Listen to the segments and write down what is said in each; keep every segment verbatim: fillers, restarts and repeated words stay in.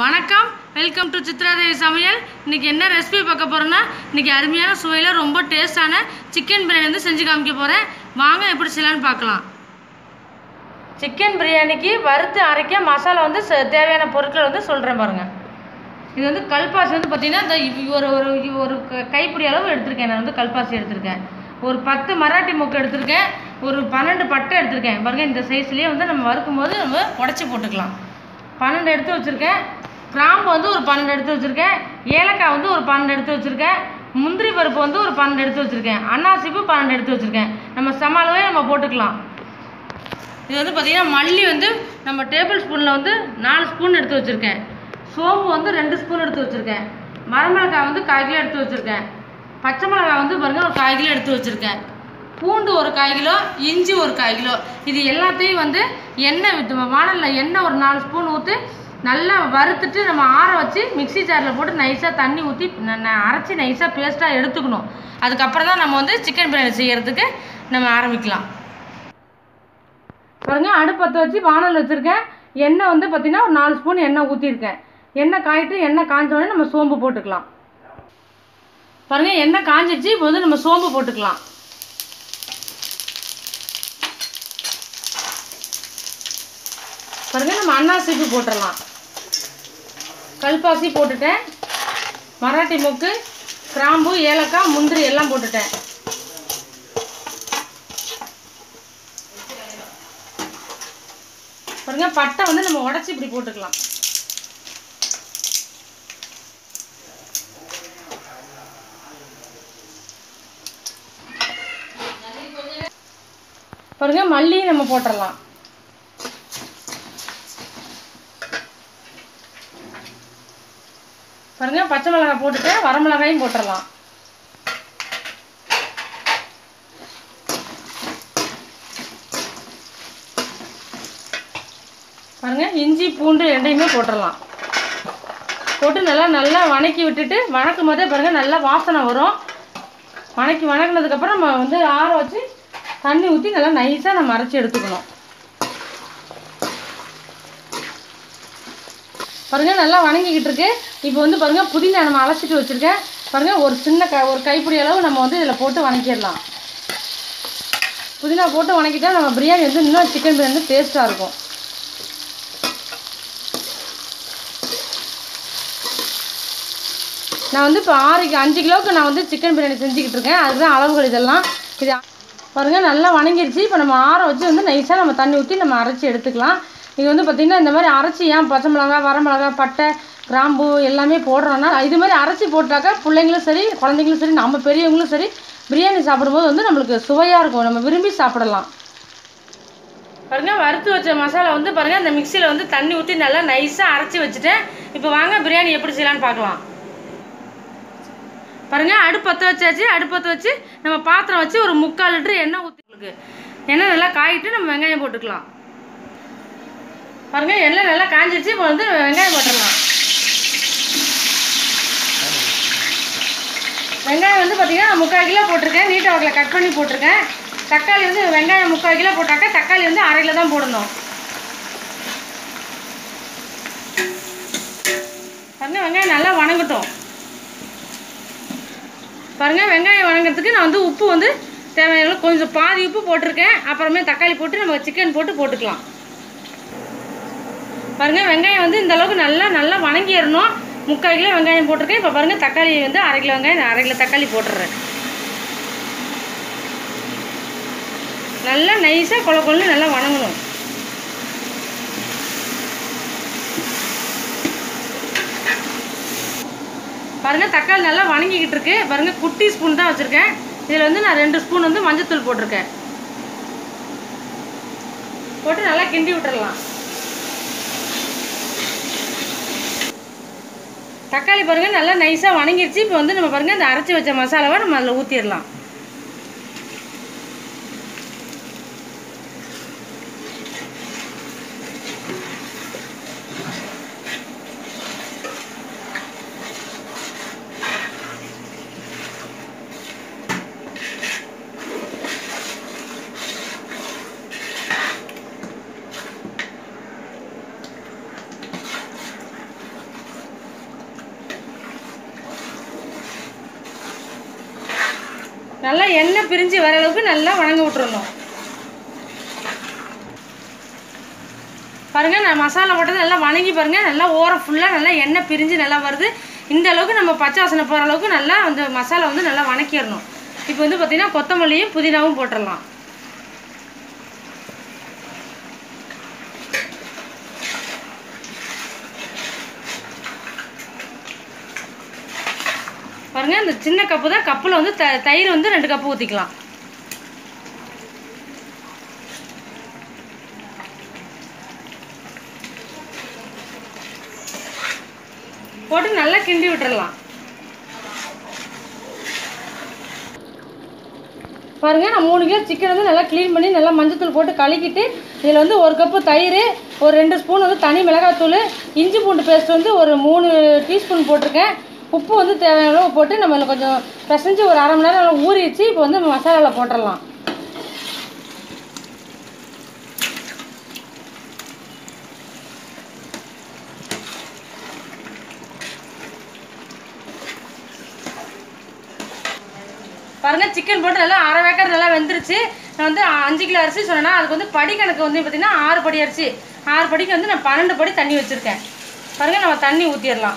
வணக்கம், welcome to Chitradevi சமையல். இன்றைக்கி என்ன ரெசிபி பார்க்க போகிறோன்னா, இன்றைக்கி அருமையான சுவையில் ரொம்ப டேஸ்டான சிக்கன் பிரியாணி வந்து செஞ்சு காமிக்க போகிறேன். வாங்க எப்படி செய்யலான்னு பார்க்கலாம். சிக்கன் பிரியாணிக்கு வறுத்து அரைக்க மசாலா வந்து தேவையான பொருட்கள் வந்து சொல்கிறேன் பாருங்கள். இது வந்து கல்பாசி வந்து பார்த்திங்கன்னா இந்த ஒரு ஒரு ஒரு கைப்பிடி அளவு எடுத்திருக்கேன். நான் வந்து கல்பாசி எடுத்திருக்கேன். ஒரு பத்து மராட்டி மொக்கு எடுத்திருக்கேன். ஒரு பன்னெண்டு பட்டை எடுத்திருக்கேன் பாருங்கள். இந்த சைஸ்லேயே வந்து நம்ம வறுக்கும் போது நம்ம உடச்சி போட்டுக்கலாம். பன்னெண்டு எடுத்து வச்சுருக்கேன். கிராம்பு வந்து ஒரு பன்னெண்டு எடுத்து வச்சுருக்கேன். ஏலக்காய் வந்து ஒரு பன்னெண்டு எடுத்து வச்சுருக்கேன். முந்திரி பருப்பு வந்து ஒரு பன்னெண்டு எடுத்து வச்சுருக்கேன். அன்னாசிப்பு பன்னெண்டு எடுத்து வச்சுருக்கேன். நம்ம சமாளவே நம்ம போட்டுக்கலாம். இது வந்து பார்த்திங்கன்னா மல்லி வந்து நம்ம டேபிள் ஸ்பூனில் வந்து நாலு ஸ்பூன் எடுத்து வச்சுருக்கேன். சோம்பு வந்து ரெண்டு ஸ்பூன் எடுத்து வச்சுருக்கேன். வரமிளகாய் வந்து கால் கிலோ எடுத்து வச்சுருக்கேன். பச்சை மிளகாய் வந்து பாருங்கள் ஒரு கால் கிலோ எடுத்து வச்சுருக்கேன். பூண்டு ஒரு கால் கிலோ, இஞ்சி ஒரு கால் கிலோ. இது எல்லாத்தையும் வந்து எண்ணெய் விட்டு வானலில் எண்ணெய் ஒரு நாலு ஸ்பூன் ஊற்றி நல்லா வறுத்துட்டு நம்ம ஆற வச்சு மிக்சி ஜாரில் போட்டு நைஸாக தண்ணி ஊற்றி அரைச்சி நைஸாக பேஸ்ட்டாக எடுத்துக்கணும். அதுக்கப்புறம் தான் நம்ம வந்து சிக்கன் பிரியாணி செய்கிறதுக்கு நம்ம ஆரம்பிக்கலாம். பாருங்கள், அடுப்பத்தை வச்சு வானல் வச்சுருக்கேன். எண்ணெய் வந்து பார்த்திங்கன்னா ஒரு நாலு ஸ்பூன் எண்ணெய் ஊற்றிருக்கேன். எண்ணெய் காயிட்டு எண்ணெய் காய்ஞ்சோடனே நம்ம சோம்பு போட்டுக்கலாம். பாருங்கள், எண்ணெய் காஞ்சிடுச்சு. இப்போ வந்து நம்ம சோம்பு போட்டுக்கலாம். பாருங்கள், நம்ம அன்னாசிப்பு போட்டுடலாம். கல்பாசி போட்டுட்டேன். மராட்டி மொக்கு, கிராம்பு, ஏலக்காய், முந்திரி எல்லாம் போட்டுட்டேன். பாருங்க, பட்டை வந்து நம்ம உடச்சி இப்படி போட்டுக்கலாம். பாருங்க, மல்லி நம்ம போட்டுடலாம். பாருங்க, பச்சை மிளகாய் போட்டுட்டு வரமிளகாயும் போட்டுடலாம். பாருங்க, இஞ்சி பூண்டு ரெண்டையுமே போட்டுடலாம். போட்டு நல்லா நல்லா வணக்கி விட்டுட்டு வணக்கும் போதே பாருங்க நல்லா வாசனை வரும். வணக்கி வணக்கினதுக்கப்புறம் நம்ம வந்து ஆற வச்சு தண்ணி ஊற்றி நல்லா நைஸாக நம்ம அரைச்சி எடுத்துக்கணும். பாருங்கள், நல்லா வணங்கிக்கிட்டு இருக்கு. இப்போ வந்து பாருங்கள், புதினா நம்ம அலசிட்டு வச்சுருக்கேன். பாருங்கள், ஒரு சின்ன க ஒரு கைப்பிடி அளவு நம்ம வந்து இதில் போட்டு வணக்கிடலாம். புதினா போட்டு வணக்கிட்டா நம்ம பிரியாணி வந்து இன்னும் சிக்கன் பிரியாணி வந்து டேஸ்ட்டாக இருக்கும். நான் வந்து இப்போ ஆறு அஞ்சு கிலோவுக்கு நான் வந்து சிக்கன் பிரியாணி செஞ்சுக்கிட்டு இருக்கேன். அதுதான் அளவுகள் இதெல்லாம். இது பாருங்கள், நல்லா வணங்கிடுச்சு. இப்போ நம்ம ஆற வச்சு வந்து நைஸாக நம்ம தண்ணி ஊற்றி நம்ம அரைச்சி எடுத்துக்கலாம். இது வந்து பார்த்திங்கன்னா இந்த மாதிரி அரைச்சி ஏன் பச்சை மிளகா, வரமிளகா, பட்டை, கிராம்பு எல்லாமே போடுறோன்னா இது மாதிரி அரைச்சி போட்டாக்கா பிள்ளைங்களும் சரி, குழந்தைங்களும் சரி, நம்ம பெரியவங்களும் சரி பிரியாணி சாப்பிடும்போது வந்து நம்மளுக்கு சுவையாக இருக்கும். நம்ம விரும்பி சாப்பிடலாம். பாருங்கள், வறுத்து வச்ச மசாலா வந்து பாருங்கள் இந்த மிக்சியில் வந்து தண்ணி ஊற்றி நல்லா நைஸாக அரைச்சி வச்சுட்டேன். இப்போ வாங்க பிரியாணி எப்படி செய்யலான்னு பார்க்கலாம். பாருங்கள், அடுப்பத்தை வச்சாச்சு. அடுப்பத்தை வச்சு நம்ம பாத்திரம் வச்சு ஒரு முக்கால் லிட்டரு எண்ணெய் ஊற்றிங்களுக்கு எண்ணெய் நல்லா காயிட்டு நம்ம வெங்காயம் போட்டுக்கலாம். பாருங்கள், எண்ணெய் நல்லா காஞ்சிடுச்சு. இப்போ வந்து வெங்காயம் போட்டுடலாம். வெங்காயம் வந்து பார்த்திங்கன்னா முக்கால் கிலோ போட்டிருக்கேன். நீட்டாக வகையில் கட் பண்ணி போட்டிருக்கேன். தக்காளி வந்து வெங்காயம் முக்கால் கிலோ போட்டாக்கா தக்காளி வந்து அரை கிலோ தான் போடணும். பாருங்கள், வெங்காயம் நல்லா வணங்கட்டும். பாருங்கள், வெங்காயம் வணங்கிறதுக்கு நான் வந்து உப்பு வந்து தேவையான கொஞ்சம் பாதி உப்பு போட்டிருக்கேன். அப்புறமே தக்காளி போட்டு நம்ம சிக்கன் போட்டு போட்டுக்கலாம். பாருங்கள், வெங்காயம் வந்து இந்த அளவுக்கு நல்லா நல்லா வணங்கிடணும். முக்கால் கிலோ வெங்காயம் போட்டிருக்கேன். இப்போ பாருங்கள், தக்காளி வந்து அரை கிலோ வெங்காயம் அரை கிலோ தக்காளி போட்டுடுறேன். நல்லா நைஸாக கொல கொள்ளு நல்லா வணங்கணும். பாருங்கள், தக்காளி நல்லா வணங்கிக்கிட்டு இருக்கு. பாருங்கள், குட்டி ஸ்பூன் தான் வச்சுருக்கேன். இதில் வந்து நான் ரெண்டு ஸ்பூன் வந்து மஞ்சத்தூள் போட்டிருக்கேன். போட்டு நல்லா கிண்டி விட்டுடலாம். தக்காளி பாருங்கள் நல்லா நைஸாக வணங்கிடுச்சு. இப்போ வந்து நம்ம பாருங்கள் இந்த அரைச்சி வச்ச மசாலாவை நம்ம அதில் ஊற்றிடலாம். நல்லா எண்ணெய் பிரிஞ்சு வர அளவுக்கு நல்லா வணங்க விட்டுறணும். பாருங்கள் நான் மசாலா போட்டது நல்லா வணங்கி பாருங்கள், நல்லா ஓரம் ஃபுல்லாக நல்லா எண்ணெய் பிரிஞ்சு நல்லா வருது. இந்த அளவுக்கு நம்ம பச்சை வாசனை போகிற அளவுக்கு நல்லா அந்த மசாலா வந்து நல்லா வணக்கிடணும். இப்போ வந்து பார்த்திங்கன்னா கொத்தமல்லியும் புதினாவும் போட்டுடலாம். பாருங்கள் இந்த சின்ன கப்பு தான், கப்பில் வந்து த தயிர் வந்து ரெண்டு கப்பு ஊற்றிக்கலாம். போட்டு நல்லா கிண்டி விட்டுறலாம். பாருங்கள் நான் மூணு கிலோ சிக்கன் வந்து நல்லா க்ளீன் பண்ணி நல்லா மஞ்சத்தூள் போட்டு கலக்கிட்டு இதில் வந்து ஒரு கப்பு தயிர், ஒரு ரெண்டு ஸ்பூன் வந்து தனி மிளகாத்தூள், இஞ்சி பூண்டு பேஸ்ட் வந்து ஒரு மூணு டீஸ்பூன் போட்டிருக்கேன். உப்பு வந்து தேவையான அளவு போட்டு நம்ம கொஞ்சம் பிசைஞ்சு ஒரு அரை மணி நேரம் நல்லா ஊறிடுச்சு. இப்போ வந்து மசாலாவில் போட்டுடலாம். பாருங்கள் சிக்கன் போட்டு நல்லா அரை வேக்காடு நல்லா வெந்துருச்சு. நான் வந்து அஞ்சு கிலோ அரிசி சொன்னேன்னா அதுக்கு வந்து படி கணக்கு வந்து பார்த்திங்கன்னா ஆறு படி அரிசி, ஆறு படிக்கு வந்து நான் பன்னெண்டு படி தண்ணி வச்சுருக்கேன். பாருங்கள் நம்ம தண்ணி ஊற்றிடலாம்.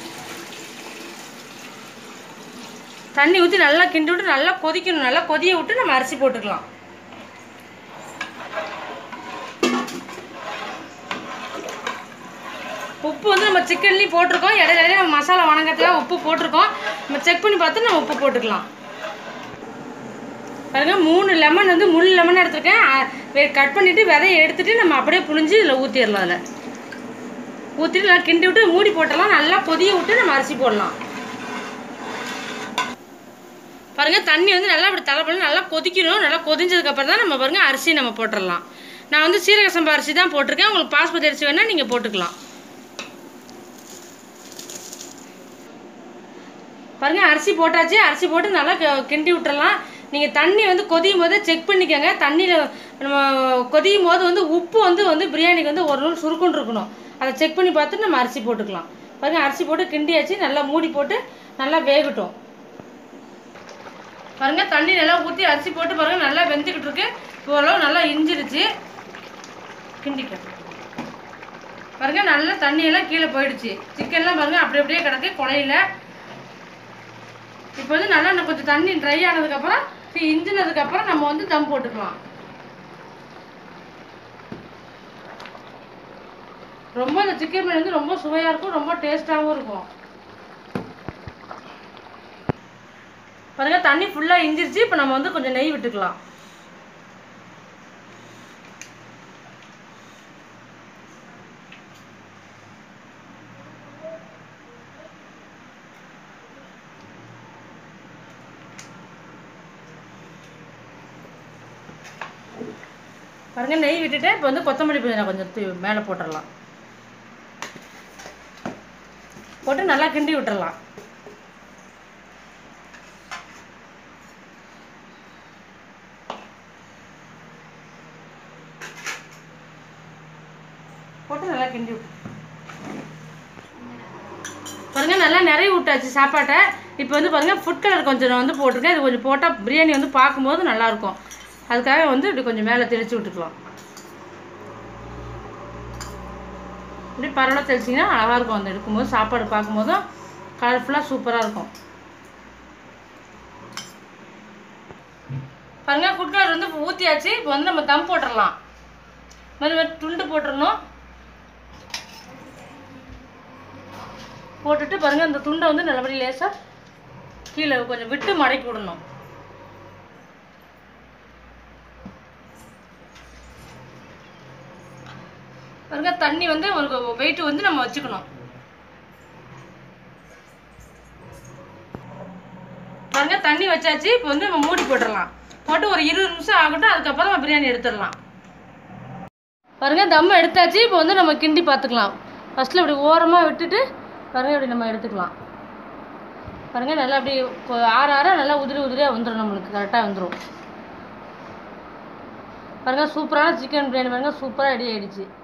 தண்ணி ஊற்றி நல்லா கிண்டி விட்டு நல்லா கொதிக்கணும். நல்லா கொதிய விட்டு நம்ம அரிசி போட்டுக்கலாம். உப்பு வந்து நம்ம சிக்கன்லேயும் போட்டிருக்கோம். இடையில இடையில நம்ம மசாலா வணங்கிறதுக்காக உப்பு போட்டிருக்கோம். நம்ம செக் பண்ணி பார்த்து நம்ம உப்பு போட்டுக்கலாம். பாருங்கள் மூணு லெமன் வந்து முள் லெமன் எடுத்துருக்கேன். கட் பண்ணிவிட்டு விதையை எடுத்துகிட்டு நம்ம அப்படியே புழிஞ்சு இதில் ஊற்றிடலாம். அதில் ஊற்றிட்டு நல்லா கிண்டி விட்டு மூடி போட்டலாம். நல்லா கொதிய விட்டு நம்ம அரிசி போடலாம். பாருங்கள் தண்ணி வந்து நல்லா அப்படி தலை பண்ணி நல்லா கொதிக்கணும். நல்லா கொதிஞ்சதுக்கப்புறம் தான் நம்ம பாருங்கள் அரிசி நம்ம போட்டுடலாம். நான் வந்து சீரக சம்பா அரிசி தான் போட்டிருக்கேன். உங்களுக்கு பாஸ்மதி அரிசி வேணால் நீங்கள் போட்டுக்கலாம். பாருங்கள் அரிசி போட்டாச்சு. அரிசி போட்டு நல்லா கிண்டி விட்டுறலாம். நீங்கள் தண்ணி வந்து கொதியும் போது செக் பண்ணிக்கோங்க. தண்ணியில் நம்ம கொதியும் போது வந்து உப்பு வந்து வந்து பிரியாணிக்கு வந்து ஒரு நாள் சுருக்குன்னு இருக்கணும். அதை செக் பண்ணி பார்த்துட்டு நம்ம அரிசி போட்டுக்கலாம். பாருங்கள் அரிசி போட்டு கிண்டியாச்சு. நல்லா மூடி போட்டு நல்லா வேகட்டும். பாருங்கள் தண்ணி நல்லா ஊற்றி அரிசி போட்டு பாருங்கள் நல்லா வெந்துக்கிட்டு இருக்கு. ஓரளவு நல்லா இஞ்சிருச்சு. கிண்டிக்க பாருங்கள் நல்லா தண்ணியெல்லாம் கீழே போயிடுச்சு. சிக்கன்லாம் பாருங்கள் அப்படி அப்படியே கிடக்கு குழையில. இப்போ வந்து நல்லா கொஞ்சம் தண்ணி ட்ரை ஆனதுக்கப்புறம் இஞ்சினதுக்கப்புறம் நம்ம வந்து தம் போட்டுக்கலாம். ரொம்ப இந்த சிக்கன் பிரியாணி வந்து ரொம்ப சுவையாக இருக்கும், ரொம்ப டேஸ்ட்டாகவும் இருக்கும். பாருங்க தண்ணி ஃபுல்லாக இஞ்சிருச்சு. இப்போ நம்ம வந்து கொஞ்சம் நெய் விட்டுக்கலாம். பாருங்க நெய் விட்டுட்டு இப்போ வந்து கொத்தமல்லி புதினா கொஞ்சம் மேலே போட்டுடலாம். போட்டு நல்லா கிண்டி விட்டுறலாம். போட்டு நல்லா கிண்டி விட்டு பாருங்க நல்லா நிறைய விட்டாச்சு சாப்பாட்டை. இப்போ வந்து பாருங்க ஃபுட் கலர் கொஞ்சம் நான் வந்து போட்டிருக்கேன். இது கொஞ்சம் போட்டால் பிரியாணி வந்து பார்க்கும்போது நல்லாயிருக்கும். அதுக்காக வந்து இப்படி கொஞ்சம் மேலே தெளித்து விட்டுக்கலாம். இப்படி பரவாயில்ல தெளிச்சிங்கன்னா அழகாக இருக்கும். அந்த எடுக்கும்போது சாப்பாடு பார்க்கும்போதும் கலர்ஃபுல்லாக சூப்பராக இருக்கும். பாருங்க ஃபுட் கலர் வந்து ஊற்றியாச்சு. இப்போ வந்து நம்ம தம் போட்டுடலாம். மாதிரி துண்டு போட்டுடணும். போட்டுட்டு பாருங்கள் இந்த துண்டை வந்து நல்லபடி லேசாக கீழே கொஞ்சம் விட்டு மடக்கி விடணும். பாருங்க தண்ணி வந்து ஒரு வெயிட் வந்து நம்ம வச்சுக்கணும். பாருங்க தண்ணி வச்சாச்சு. இப்போ வந்து நம்ம மூடி போட்டுடலாம். போட்டு ஒரு இருபது நிமிஷம் ஆகட்டும். அதுக்கப்புறம் நம்ம பிரியாணி எடுத்துடலாம். பாருங்க தம் எடுத்தாச்சு. இப்போ வந்து நம்ம கிண்டி பார்த்துக்கலாம். ஃபஸ்ட்டில் இப்படி ஓரமாக விட்டுட்டு பாருங்கள் இப்படி நம்ம எடுத்துக்கலாம். பாருங்கள் நல்லா அப்படி ஆற ஆற நல்லா உதிரி உதிரியாக வந்துடும். நம்மளுக்கு கரெக்டாக வந்துடும். பாருங்கள் சூப்பரான சிக்கன் பிரியாணி பாருங்கள் சூப்பராக ரெடி ஆகிடுச்சு.